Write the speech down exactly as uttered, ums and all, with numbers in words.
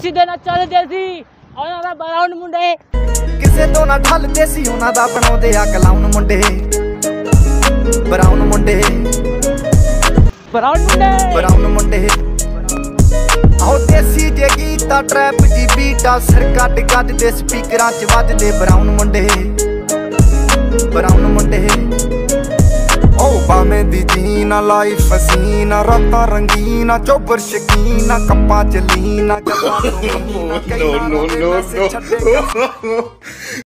ਦੇਸੀ ਦੇ ਨਾਲ ਚੱਲਦੇ ਸੀ ਉਹਨਾਂ ਦਾ ਬਰਾਉਨ ਮੁੰਡੇ ਕਿਸੇ ਤੋਂ ਨਾ ਠੱਲਦੇ ਸੀ ਉਹਨਾਂ ਦਾ ਬਣਾਉਂਦੇ ਆ ਕਲਾਉਨ ਮੁੰਡੇ ਬਰਾਉਨ ਮੁੰਡੇ ਬਰਾਉਨ ਮੁੰਡੇ ਬਰਾਉਨ ਮੁੰਡੇ ਆਹ ਦੇਸੀ ਜੇ ਗੀਤਾ ਟਰੈਪ ਦੀ ਬੀਟਾ ਸਿਰ ਕੱਟ ਕੱਟ ਦੇ ਸਪੀਕਰਾਂ 'ਚ ਵੱਜਦੇ ਬਰਾਉਨ ਮੁੰਡੇ ਬਰਾਉਨ ਮੁੰਡੇ ਉਹ ਬਾਵੇਂ ਦੀ ਜੀਨਾ ਲਾਈਫ ਹਸੀਨਾ ਰਾਤਾਂ ਰੰਗੀਨਾ ਚੋਬਰ ਸ਼ਕੀਨਾ ਕੱਪਾਂ ਚ ਲੀਨਾ ਗੱਲਾਂ ਤੋਂ ਮਹੀਨਾ ਕਈ ਨਾ ਨੋ ਨੋ ਨੋ